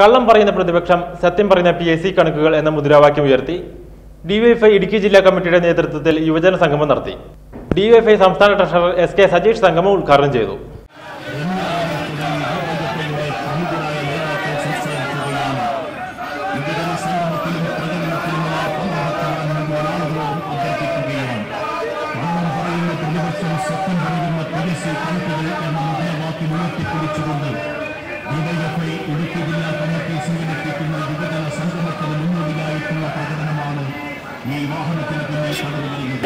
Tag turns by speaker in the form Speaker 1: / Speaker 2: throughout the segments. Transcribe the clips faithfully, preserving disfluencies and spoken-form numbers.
Speaker 1: കള്ളം പറയുന്ന പ്രതിപക്ഷം സത്യം പറയുന്ന പി എസ് സി കണക്കുകൾ എന്ന മുദ്രാവാക്യം ഉയർത്തി ഡിവൈഎഫ്ഐ ഇടുക്കി ജില്ലാ കമ്മിറ്റിയുടെ നേതൃത്വത്തിൽ യുവജന സംഗമം നടത്തി. ഡിവൈഎഫ്ഐ സംസ്ഥാന ട്രഷറർ എസ് കെ സജീഷ് സംഗമം ഉദ്ഘാടനം ചെയ്തു.
Speaker 2: ഇടുക്കി ജില്ലാ കമ്മിറ്റി സംഘടിപ്പിക്കുന്ന യുവജന സംഗമത്തിന് മുന്നോടിയായിട്ടുള്ള പ്രകടനമാണ് ഈ വാഹനത്തിന് പിന്നിൽ കടന്നു വരുന്നത്.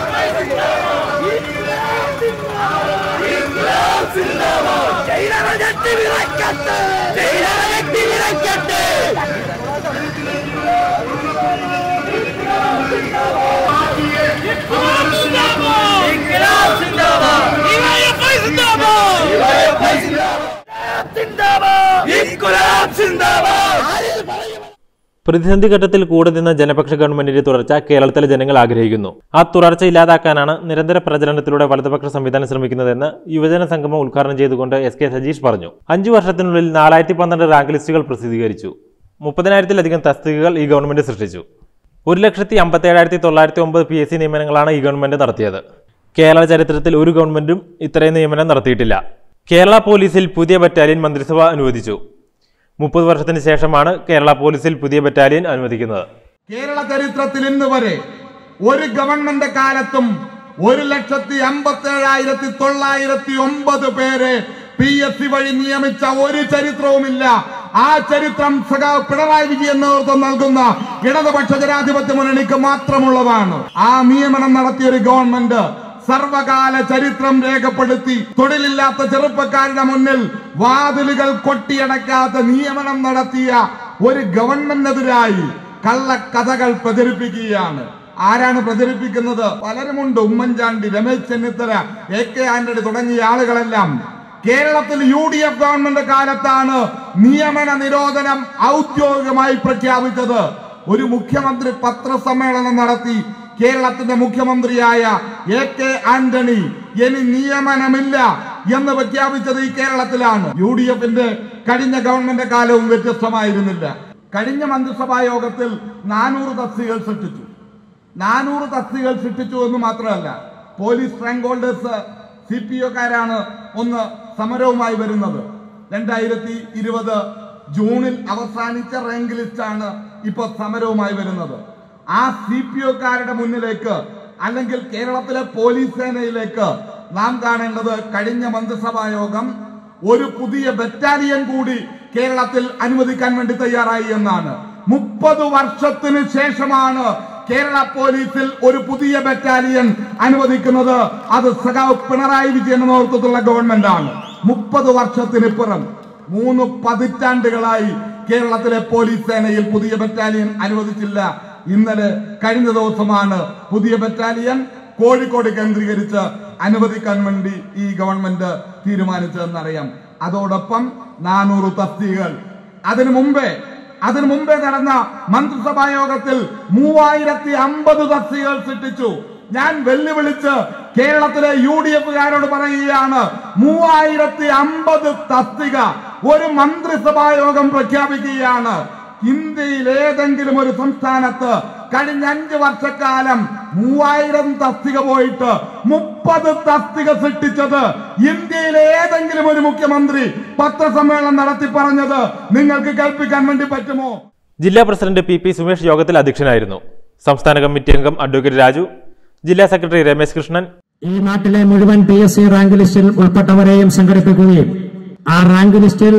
Speaker 1: പ്രതിസന്ധി ഘട്ടത്തിൽ കൂടെ നിന്ന ജനപക്ഷ ഗവൺമെന്റിന്റെ തുടർച്ച കേരളത്തിലെ ജനങ്ങൾ ആഗ്രഹിക്കുന്നു. ആ തുടർച്ച ഇല്ലാതാക്കാനാണ് നിരന്തര പ്രചരണത്തിലൂടെ വലതുപക്ഷ സംവിധാനം ശ്രമിക്കുന്നതെന്ന് യുവജന സംഗമം ഉദ്ഘാടനം ചെയ്തുകൊണ്ട് എസ് കെ സജീഷ് പറഞ്ഞു. അഞ്ചു വർഷത്തിനുള്ളിൽ നാലായിരത്തി പന്ത്രണ്ട് റാങ്ക് ലിസ്റ്റുകൾ പ്രസിദ്ധീകരിച്ചു. മുപ്പതിനായിരത്തിലധികം തസ്തികകൾ ഈ ഗവൺമെന്റ് സൃഷ്ടിച്ചു. ഒരു ലക്ഷത്തി അമ്പത്തി ഏഴായിരത്തി തൊള്ളായിരത്തി ഒമ്പത് പി എസ് സി നിയമനങ്ങളാണ് ഈ ഗവൺമെന്റ് നടത്തിയത്. കേരള ചരിത്രത്തിൽ ഒരു ഗവൺമെന്റും ഇത്രയും നിയമനം നടത്തിയിട്ടില്ല. കേരള പോലീസിൽ പുതിയ ബറ്റാലിയൻ മന്ത്രിസഭ അനുവദിച്ചു. മുപ്പത് വർഷത്തിന് ശേഷമാണ് കേരള പോലീസിൽ പുതിയ ബറ്റാലിയൻ അനുവദിക്കുന്നത്.
Speaker 3: കേരള ചരിത്രത്തിൽ ഇന്ന് വരെ ഒരു ഗവൺമെന്റ് കാലത്തും ഒരു ലക്ഷത്തി അമ്പത്തി ഏഴായിരത്തി തൊള്ളായിരത്തി ഒമ്പത് പേരെ പി എസ് സി വഴി നിയമിച്ച ഒരു ചരിത്രവുമില്ല. ആ ചരിത്രം സഖാവ് പിണറായി വിജയൻ നേതൃത്വം നൽകുന്ന ഇടതുപക്ഷ ജനാധിപത്യ മുന്നണിക്ക് മാത്രമുള്ളതാണ്. ആ നിയമനം നടത്തിയ ഒരു ഗവൺമെന്റ് സർവകാല ചരിത്രം രേഖപ്പെടുത്തി തൊഴിലില്ലാത്ത ചെറുപ്പക്കാരുടെ മുന്നിൽ വാതിലുകൾ കൊട്ടിയടക്കാത്ത നിയമനം നടത്തിയ ഒരു ഗവൺമെന്റിനെതിരായി കള്ളക്കഥകൾ പ്രചരിപ്പിക്കുകയാണ്. ആരാണ് പ്രചരിപ്പിക്കുന്നത്? പലരുമുണ്ട്. ഉമ്മൻചാണ്ടി, രമേശ് ചെന്നിത്തല, എ കെ ആന്റണി തുടങ്ങിയ ആളുകളെല്ലാം. കേരളത്തിൽ യു ഡി എഫ് ഗവൺമെന്റ് കാലത്താണ് നിയമന നിരോധനം ഔദ്യോഗികമായി പ്രഖ്യാപിച്ചത്. ഒരു മുഖ്യമന്ത്രി പത്രസമ്മേളനം നടത്തി കേരളത്തിന്റെ മുഖ്യമന്ത്രിയായ എ കെ ആന്റണി ഇനി നിയമനമില്ല എന്ന് പ്രഖ്യാപിച്ചത് ഈ കേരളത്തിലാണ്. യു ഡി എഫിന്റെ കഴിഞ്ഞ ഗവൺമെന്റ് കാലവും വ്യത്യസ്തമായിരുന്നില്ല. കഴിഞ്ഞ മന്ത്രിസഭാ യോഗത്തിൽ നാനൂറ് തസ്തികകൾ സൃഷ്ടിച്ചു. നാനൂറ് തസ്തികകൾ സൃഷ്ടിച്ചു എന്ന് മാത്രമല്ല, police rank holders C P ഒക്കാരാണ് ഒന്ന് സമരവുമായി വരുന്നത്. രണ്ടായിരത്തി ഇരുപത് ജൂണിൽ അവസാനിച്ച റാങ്ക് ലിസ്റ്റാണ് ഇപ്പോൾ സമരവുമായി വരുന്നത്. ആ സി പി ഒക്കാരുടെ മുന്നിലേക്ക് അല്ലെങ്കിൽ കേരളത്തിലെ പോലീസ് സേനയിലേക്ക് നാം കാണേണ്ടത് കഴിഞ്ഞ മന്ത്രിസഭാ യോഗം ഒരു പുതിയ ബറ്റാലിയൻ കൂടി കേരളത്തിൽ അനുവദിക്കാൻ വേണ്ടി തയ്യാറായി എന്നാണ്. മുപ്പത് വർഷത്തിന് ശേഷമാണ് കേരള പോലീസിൽ ഒരു പുതിയ ബറ്റാലിയൻ അനുവദിക്കുന്നത്. അത് സഖാവ് പിണറായി വിജയന്റെ നേതൃത്വത്തിലുള്ള ഗവൺമെന്റ് ആണ്. മുപ്പത് വർഷത്തിനിപ്പുറം മൂന്ന് പതിറ്റാണ്ടുകളായി കേരളത്തിലെ പോലീസ് സേനയിൽ പുതിയ ബറ്റാലിയൻ അനുവദിച്ചില്ല. ഇന്നലെ കഴിഞ്ഞ ദിവസമാണ് പുതിയ ബറ്റാലിയൻ കോഴിക്കോട് കേന്ദ്രീകരിച്ച് അനുവദിക്കാൻ വേണ്ടി ഈ ഗവൺമെന്റ് തീരുമാനിച്ചതെന്നറിയാം. അതോടൊപ്പം നാനൂറ് തസ്തികകൾ അതിനു മുമ്പേ അതിനു മുമ്പേ നടന്ന മന്ത്രിസഭാ യോഗത്തിൽ മൂവായിരത്തി അമ്പത് തസ്തികകൾ സൃഷ്ടിച്ചു. ഞാൻ വെല്ലുവിളിച്ച് കേരളത്തിലെ യു ഡി എഫുകാരോട് പറയുകയാണ്, മൂവായിരത്തി അമ്പത് തസ്തിക ഒരു മന്ത്രിസഭാ യോഗം പ്രഖ്യാപിക്കുകയാണ്. ഇന്ത്യയിൽ ഏതെങ്കിലും ഒരു സംസ്ഥാനത്ത് കഴിഞ്ഞ അഞ്ചു വർഷക്കാലം മൂവായിരം തസ്തിക പോയിട്ട് മുപ്പത് തസ്തിക സൃഷ്ടിച്ചത് ഇന്ത്യയിലെ ഏതെങ്കിലും ഒരു മുഖ്യമന്ത്രി പത്രസമ്മേളനം നടത്തി പറഞ്ഞത് നിങ്ങൾക്ക് കേൾപ്പിക്കാൻ വേണ്ടി പറ്റുമോ?
Speaker 1: ജില്ലാ പ്രസിഡന്റ് പി പി സുമേഷ് യോഗത്തിൽ അധ്യക്ഷനായിരുന്നു. സംസ്ഥാന കമ്മിറ്റി അംഗം അഡ്വക്കേറ്റ് രാജു, ജില്ലാ സെക്രട്ടറി രമേശ് കൃഷ്ണൻ,
Speaker 4: ഈ നാട്ടിലെ മുഴുവൻ പി എസ് സി റാങ്ക് ലിസ്റ്റിൽ ഉൾപ്പെട്ടവരെയും സംഘടിപ്പിക്കുകയും ആ റാങ്ക് ലിസ്റ്റിൽ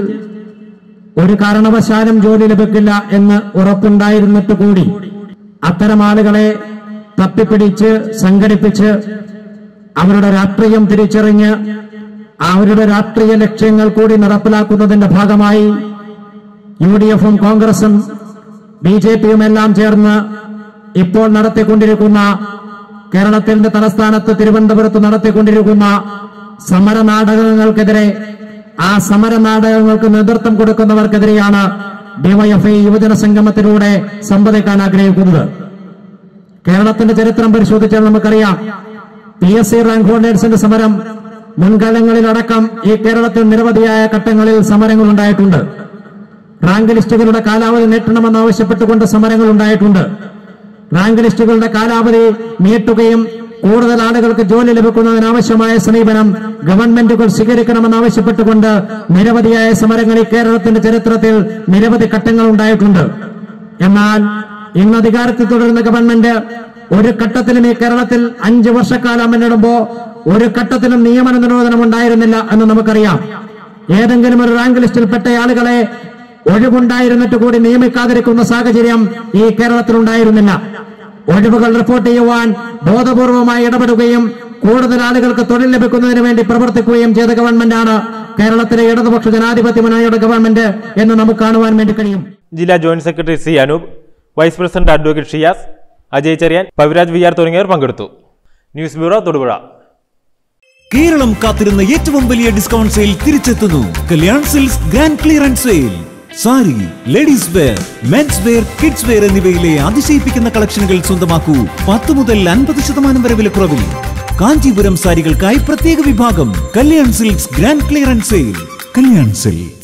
Speaker 4: ഒരു കാരണവശാലും ജോലി ലഭിക്കില്ല എന്ന് ഉറപ്പുണ്ടായിരുന്നിട്ട് കൂടി അത്തരം ആളുകളെ തപ്പിപ്പിടിച്ച് സംഘടിപ്പിച്ച് അവരുടെ രാഷ്ട്രീയം തിരിച്ചറിഞ്ഞ് അവരുടെ രാഷ്ട്രീയ ലക്ഷ്യങ്ങൾ കൂടി നടപ്പിലാക്കുന്നതിന്റെ ഭാഗമായി യു ഡി എഫും കോൺഗ്രസും ബി ജെ പിയും എല്ലാം ചേർന്ന് ഇപ്പോൾ നടത്തിക്കൊണ്ടിരിക്കുന്ന കേരളത്തിന്റെ തലസ്ഥാനത്ത് തിരുവനന്തപുരത്ത് നടത്തിക്കൊണ്ടിരിക്കുന്ന സമര നാടകങ്ങൾക്കെതിരെ, ആ സമര നാടകങ്ങൾക്ക് നേതൃത്വം കൊടുക്കുന്നവർക്കെതിരെയാണ് ഡിവൈഎഫ്ഐ യുവജന സംഗമത്തിലൂടെ സംവദിക്കാൻ ആഗ്രഹിക്കുന്നത്. കേരളത്തിന്റെ ചരിത്രം പരിശോധിച്ചാൽ നമുക്കറിയാം, പി എസ് സി റാങ്ക് ഹോൾഡേഴ്സിന്റെ സമരം മുൻകാലങ്ങളിലടക്കം ഈ കേരളത്തിൽ നിരവധിയായ ഘട്ടങ്ങളിൽ സമരങ്ങൾ ഉണ്ടായിട്ടുണ്ട്. റാങ്ക് ലിസ്റ്റുകളുടെ കാലാവധി നീട്ടണമെന്ന് ആവശ്യപ്പെട്ടുകൊണ്ട് സമരങ്ങൾ ഉണ്ടായിട്ടുണ്ട്. റാങ്ക് ലിസ്റ്റുകളുടെ കാലാവധി നീട്ടുകയും കൂടുതൽ ആളുകൾക്ക് ജോലി ലഭിക്കുന്നതിനാവശ്യമായ സമീപനം ഗവൺമെന്റുകൾ സ്വീകരിക്കണമെന്നാവശ്യപ്പെട്ടുകൊണ്ട് നിരവധിയായ സമരങ്ങൾ ഈ കേരളത്തിന്റെ ചരിത്രത്തിൽ നിരവധി ഘട്ടങ്ങൾ ഉണ്ടായിട്ടുണ്ട്. എന്നാൽ ഇന്ന് അധികാരത്തിൽ തുടരുന്ന ഗവൺമെന്റ് ഒരു ഘട്ടത്തിലും ഈ കേരളത്തിൽ അഞ്ചു വർഷക്കാലം മുന്നിടുമ്പോ ഒരു ഘട്ടത്തിലും നിയമന നിരോധനം ഉണ്ടായിരുന്നില്ല എന്ന് നമുക്കറിയാം. ഏതെങ്കിലും ഒരു റാങ്ക് ലിസ്റ്റിൽപ്പെട്ട ആളുകളെ ഒഴിവുണ്ടായിരുന്നിട്ട് കൂടി നിയമിക്കാതിരിക്കുന്ന സാഹചര്യം ഈ കേരളത്തിൽ ഉണ്ടായിരുന്നില്ല. ഒഴിവുകൾ റിപ്പോർട്ട് ചെയ്യുവാൻ ബോധപൂർവമായി ഇടപെടുകയും കൂടുതൽ ആളുകൾക്ക് തൊഴിൽ ലഭിക്കുന്നതിന് വേണ്ടി പ്രവർത്തിക്കുകയും ചെയ്ത ഗവൺമെന്റാണ് കേരളത്തിലെ ഇടതുപക്ഷ ജനാധിപത്യ മുന്നണിയുടെ ഗവൺമെന്റ് എന്ന് നമുക്ക് കാണുവാൻ വേണ്ടി കഴിയും.
Speaker 1: ജില്ലാ joint secretary C Anoop, vice president advocate Shiyas, Ajay Cheriyan, Paviraj V R തുടങ്ങിയവർ പങ്കെടുത്തു. News bureau, Thodupuzha.
Speaker 5: കേരളം കാത്തിരുന്ന ഏറ്റവും വലിയ ഡിസ്കൗണ്ട് സെയിൽ തിരിച്ചെത്തുന്നു. Kalyan silks grand clearance sale. Sari, ladies wear, men's wear, kids wear എന്നിവയിലെ അതിശയിപ്പിക്കുന്ന കളക്ഷനുകൾ സ്വന്തമാക്കൂ. പത്ത് മുതൽ അൻപത് ശതമാനം വരെ വിലക്കുറവിൽ. കാഞ്ചീപുരം സാരികൾക്കായി പ്രത്യേക വിഭാഗം. Kalyan silks grand clearance sale. Kalyan silks.